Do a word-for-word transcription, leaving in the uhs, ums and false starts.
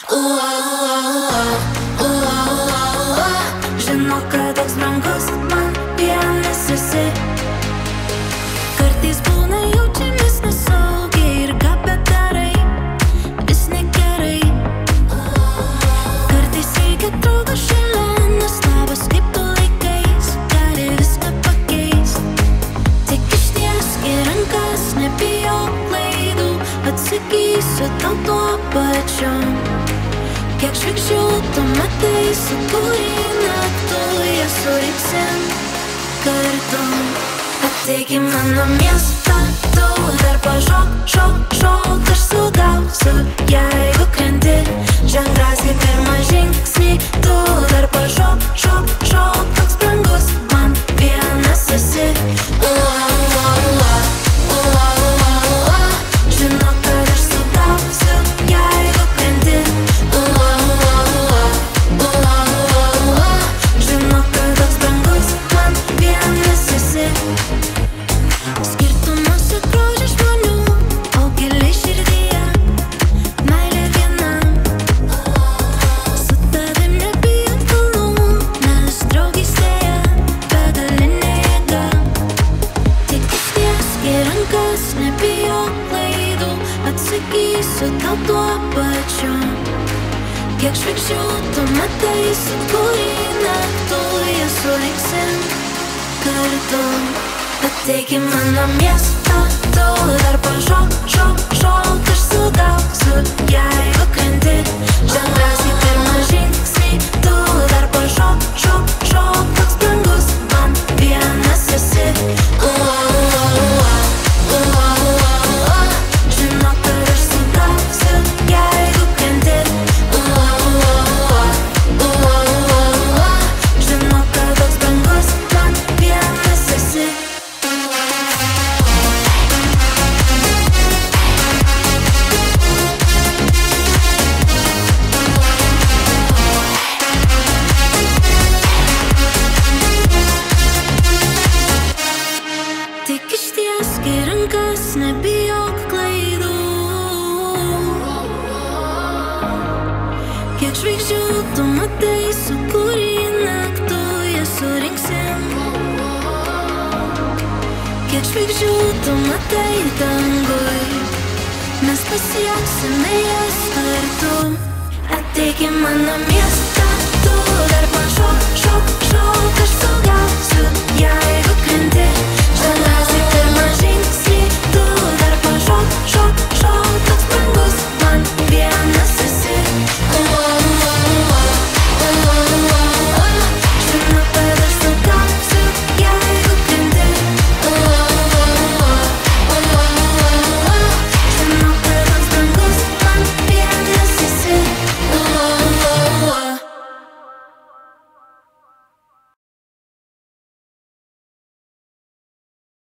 Ua, ua, ua, ua, ua. Žinok, kad toks brangus man vienas esi. Kartais būna jaučiamės nesaugiai ir ką bedarai, vis negerai. Kartais reikia draugo šalia, nes labas kaip tu laikais gali viską pakeist. Tik ištiesk į rankas, nebijok klaidų, atsakysiu tau tuo pačiu. Kiek žvaigždžių tu matai, su kurį naktų jas surinksim kartu. Ateik į mano miestą, tu dar pašok, šok, šok, aš sugausiu, jeigu krenti. Ženk drąsiai pirmą žingsnį, tu dar pašok, šok, šok, toks brangus man vienas esi. Ua, ua, ua, ua, ua, ua. Žinok, kad aš sugausiu, jeigu krenti. Ua, ua, ua, ua, ua, ua. Žinok, kad toks brangus man vienas esi. Skirtumuose grožis žmonių, o giliai širdyje meilė viena. Su tavim nebijot kalnų, nes draugystėje begalinė jėga. Tik ištiesk į rankas, nebijok klaidų, atsakysiu tau tuo pačiu. Kiek žvaigždžių tu matai, su kurį naktų jas surinksim kartu. Ateik į mano miestą, tu dar pašok, šok, šok, aš sugausiu, jeigu krenti. Ženk drąsiai pirmą žingsnį, tu dar pašok, šok, šok, toks brangus man vienas esi. Ua, ua, ua, ua, ua, ua. Žinok, kad aš sugausiu, jeigu krenti. Ua, ua, ua, ua, ua, ua. Žinok, kad toks brangus man vienas esi. Tik ištiesk į rankas, nebijok klaidų. Kiek žvaigždžių tu matai, su kurį naktų jas surinksim. Kiek žvaigždžių tu matai dangui, mes pasieksime jas kartu. Ateik į mano miestą.